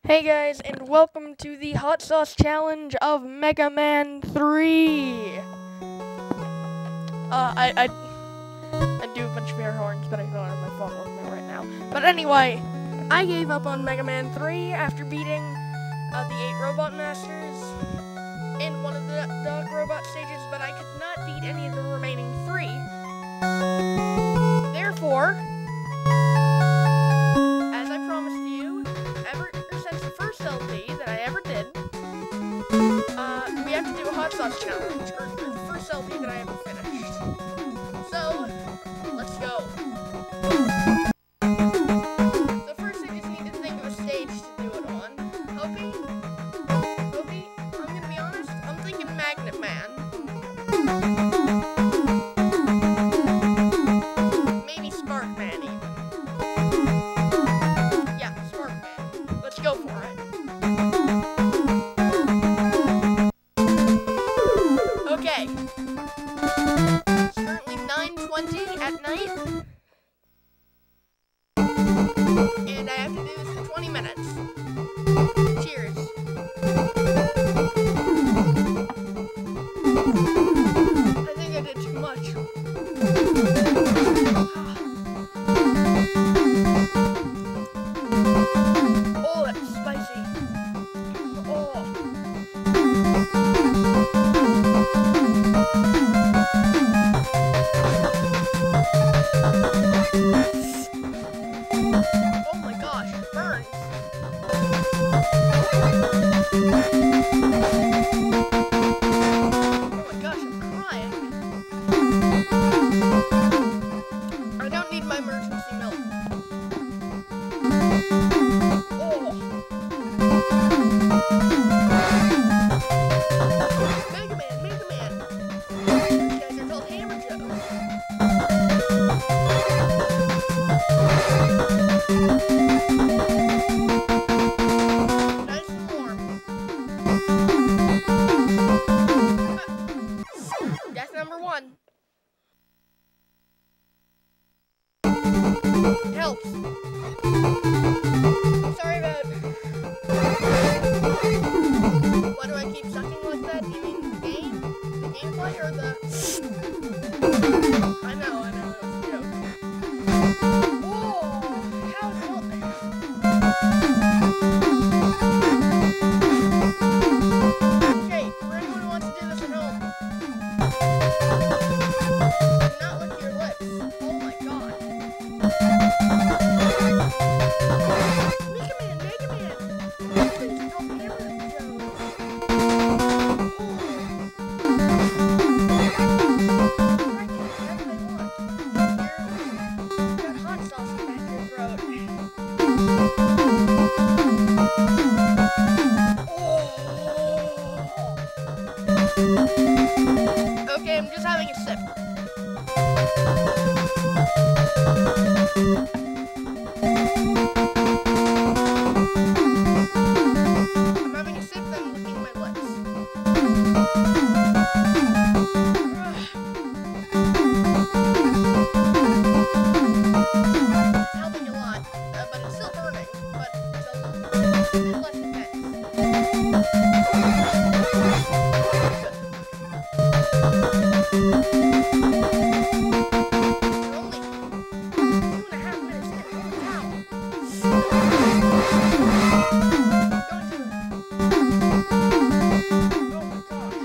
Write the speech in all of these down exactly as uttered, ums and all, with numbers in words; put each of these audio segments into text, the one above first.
Hey guys, and welcome to the Hot Sauce Challenge of Mega Man three. Uh, I, I, I do a bunch of air horns, but I don't have my phone with me right now. But anyway, I gave up on Mega Man three after beating uh, the eight Robot Masters in one of the, the robot stages, but I could not beat any of the remaining three. Therefore, as I promised you, ever since the first L P that I ever did, uh, we have to do a hot sauce challenge, or the first L P that I ever finished. So, let's go. So first I just need to think of a stage to do it on. Hopey? Hopey? I'm gonna be honest, I'm thinking Magnet Man. Maybe Spark Man even. Yeah, Spark Man. Let's go for it. Okay. It's currently nine twenty at night. And I have to do this for twenty minutes. Cheers. I think I did too much. Oh, that's spicy. Oh. Oh my gosh, it burns. Oh my gosh, I'm crying. I don't need my emergency milk. Oh. Mega Man, Mega Man. These guys are called Hammer Joes. Nice and warm. Death number one. It helps. Sorry about. Why do I keep sucking like that? Do you mean the game? The gameplay or the? I know, I know, it was a joke. Whoa! How is it? Okay, for anyone who wants to do this at home, do not lick your lips. Oh my god. Mega Man, Mega Man! These things are called Hammer Joes. Whatever they want. You've got hot sauce in the back of your throat. Oh. Okay, I'm just having a sip. I'm having a sip, then I'm licking my lips. It's helping a lot, uh, but it's still burning, but it's a bit less intense. We're only two and a half minutes in. Holy cow. Going to it. Oh my gosh.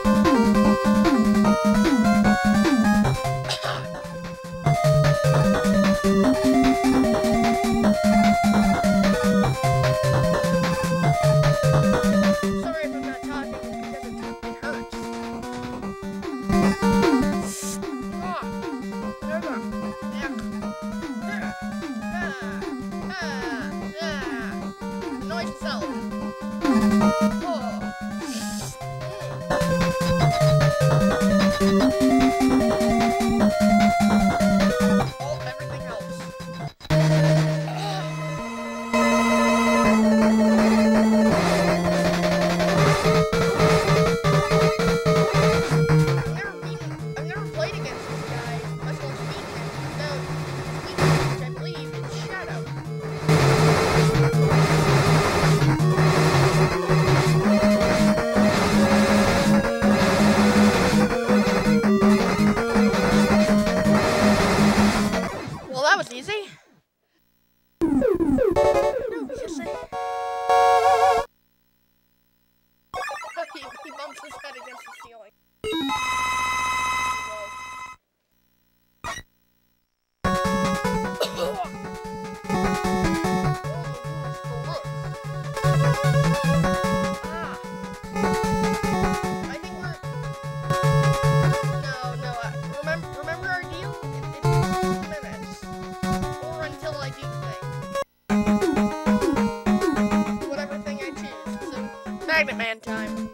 Sorry if I'm not talking, it's because it, it hurts. Ah, there we go. Yeah. Ah, ah, ah. The noise itself. Oh. Oh, everything helps. I've never beaten, I've never played against this guy, much less beaten him, without weakness, which I believe is Shadow. Ah. I think we're... No, no. Uh, remember, remember our deal? It, it's two minutes. Or until I do thing. Whatever thing I choose. So, Magnet Man time.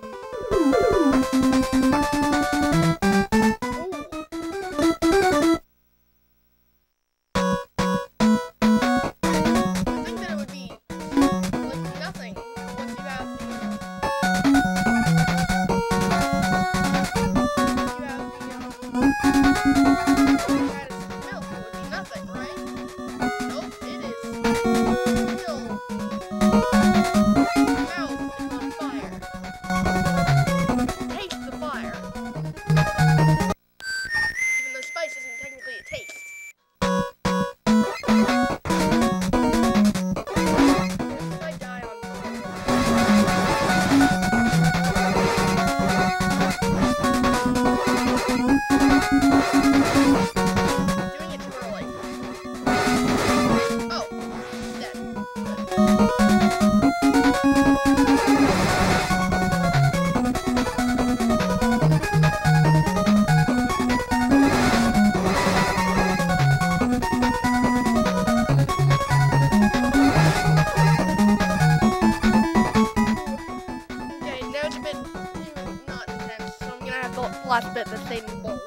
Last bit that stayed in the bowl.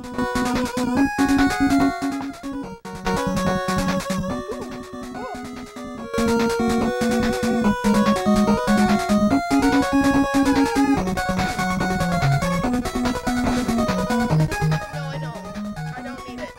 No, I don't. I don't need it.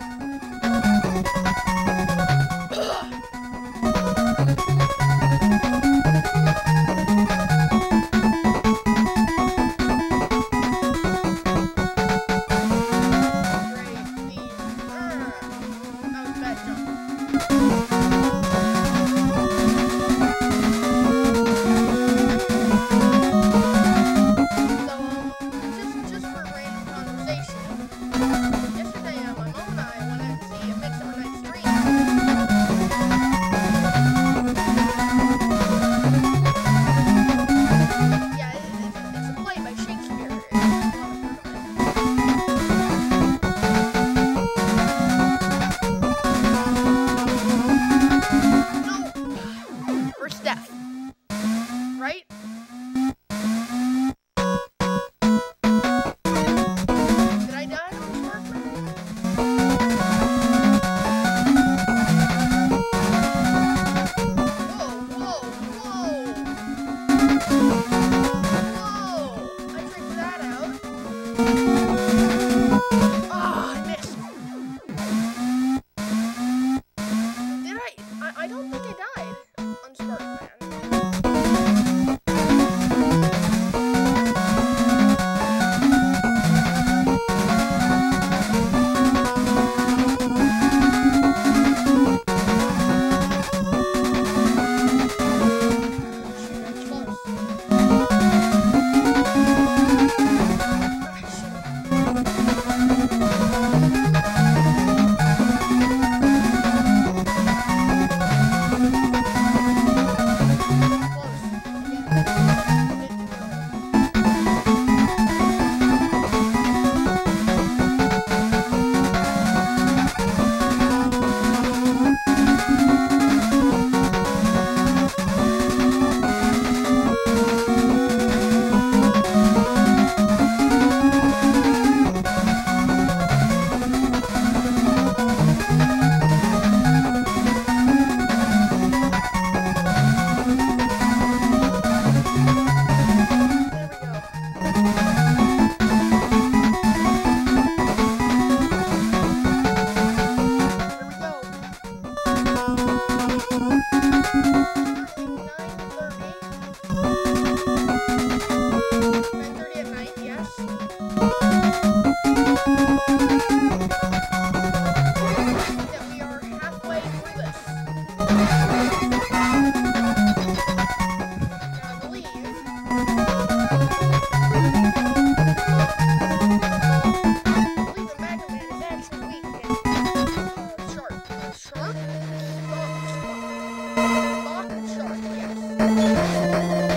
Shark? Shark? Shark, yes.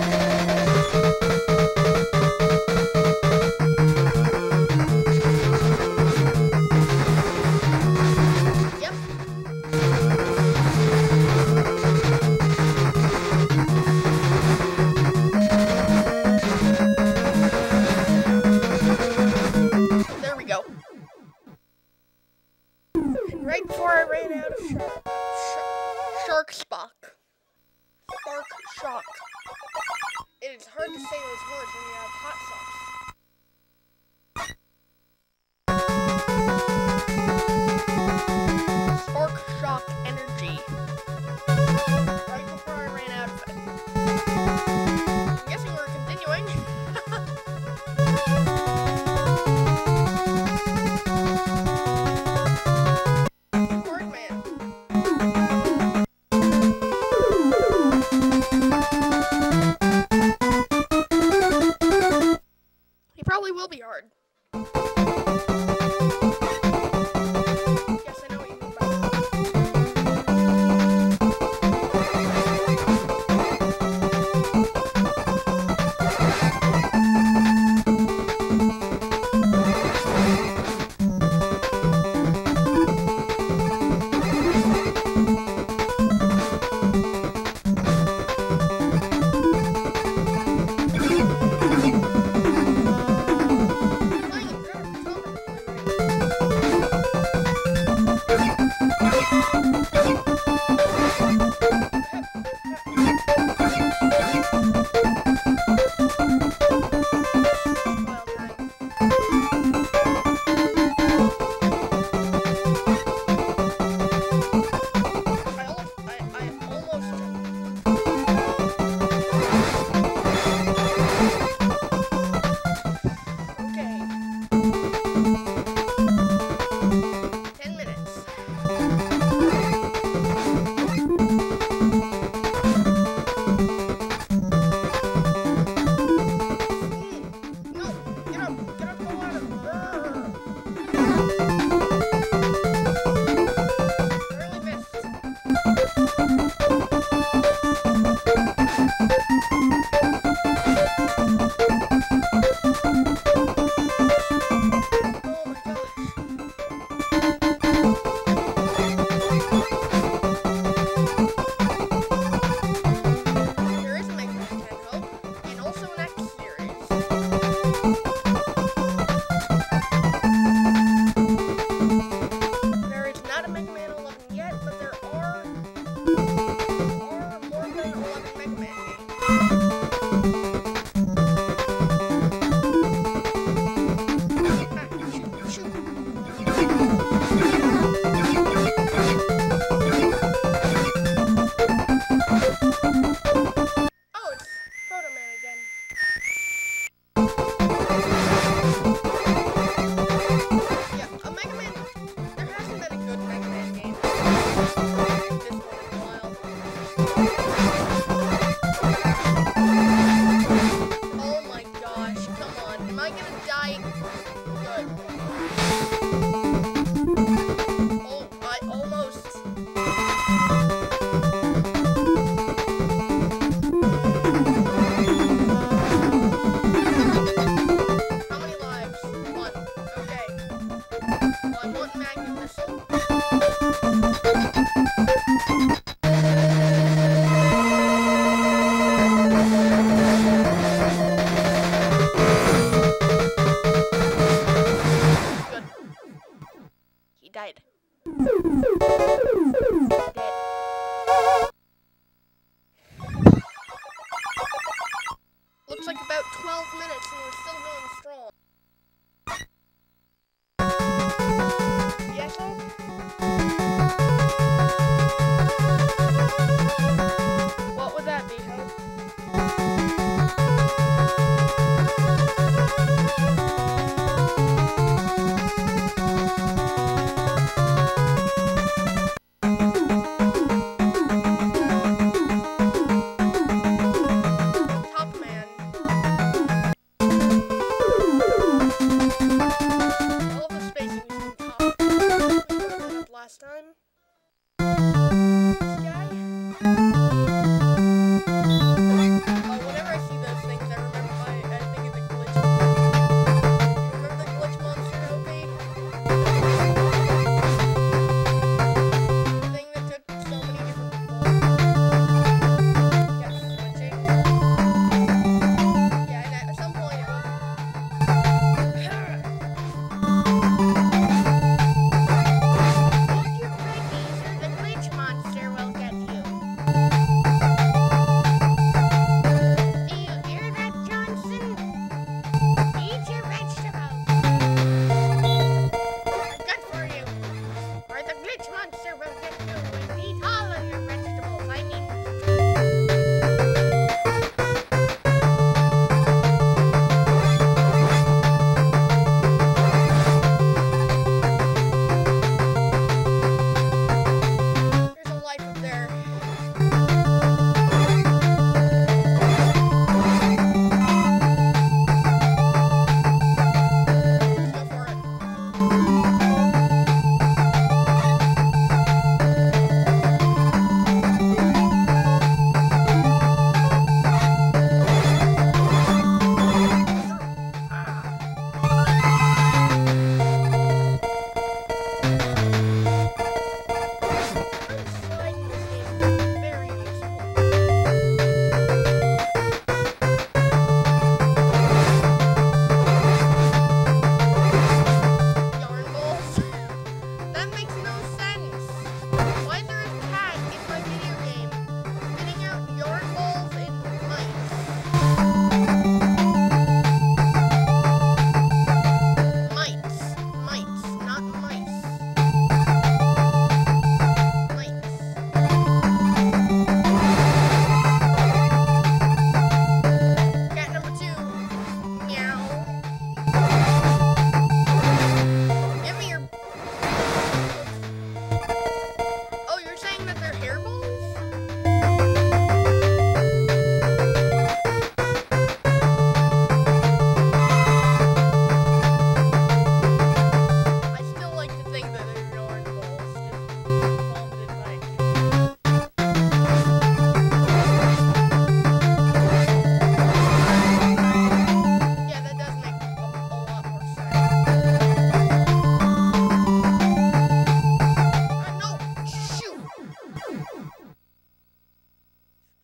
Spark Shock. It is hard to say those words when you have hot sauce. Spark Shock Energy. Right before I ran out of it. I'm guessing we're continuing. Probably will be hard. Yes, I know what you mean by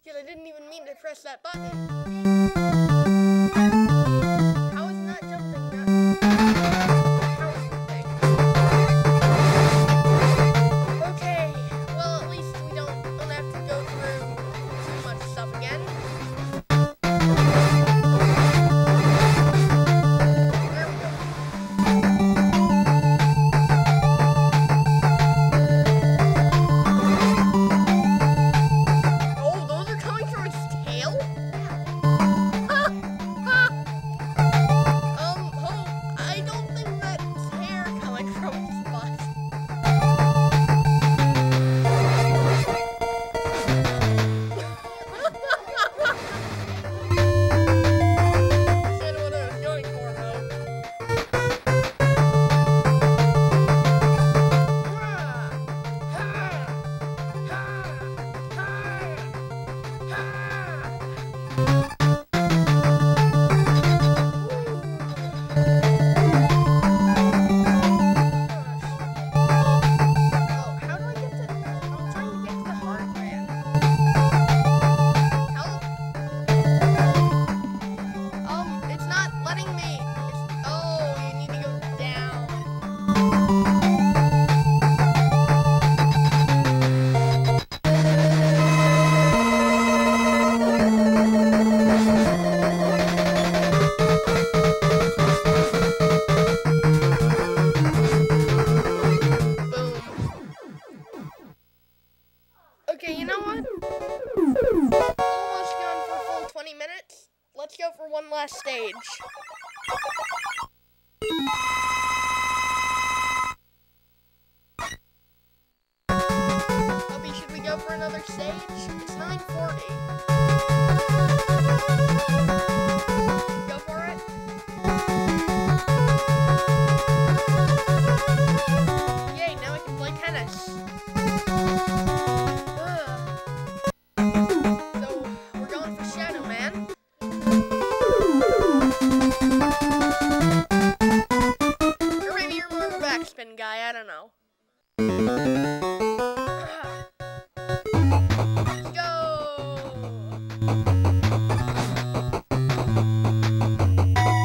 Because I didn't even mean to press that button. How is not jumping? Not... How is the thing? Okay, well at least we don't, don't have to go through too much stuff again. There we go. Oh, those are coming from its tail? Um, oh, I don't think that's hair coming from its butt. Said what I was going for, though. Ha! Ha! Ha! Ha! Oh, how do I get to... I'm trying to get to the heart, man. Help. Um, it's not letting me. It's... Oh, you need to go down. Boom. Okay, you know what? Almost gone for a full twenty minutes. Let's go for one last stage. Puppy, should we go for another stage? It's nine forty. Go for it. Yay, now I can play tennis. Ugh. So, we're going for Shadow Man. Or maybe you're more of a backspin guy, I don't know. Let's go!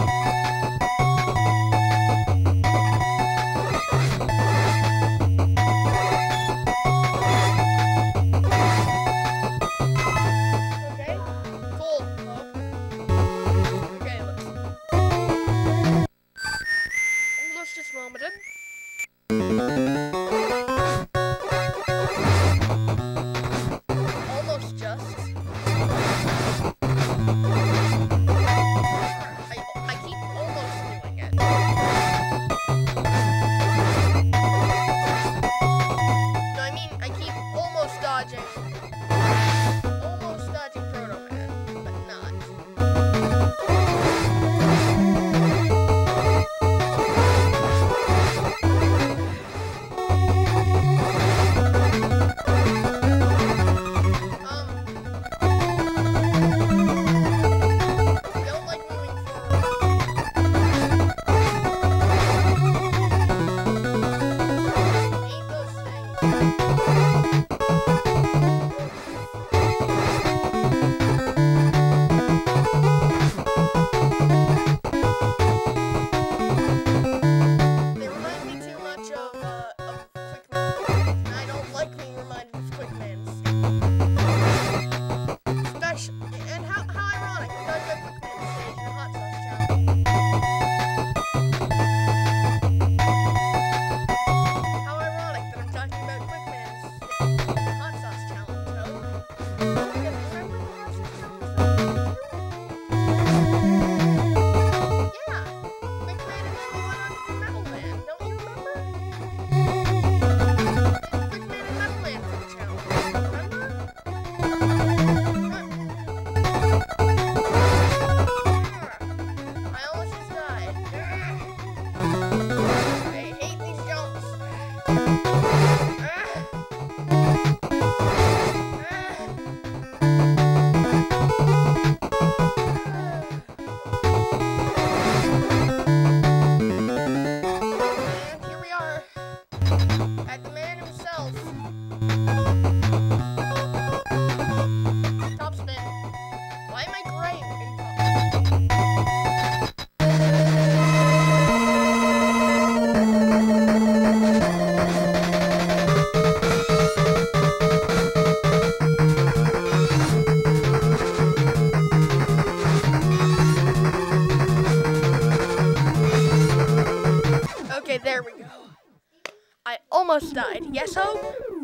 almost died. Yes, Hope?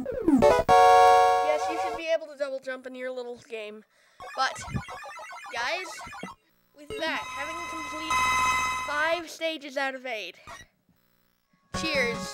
Yes, you should be able to double jump in your little game. But, guys, with that, having complete five stages out of eight. Cheers.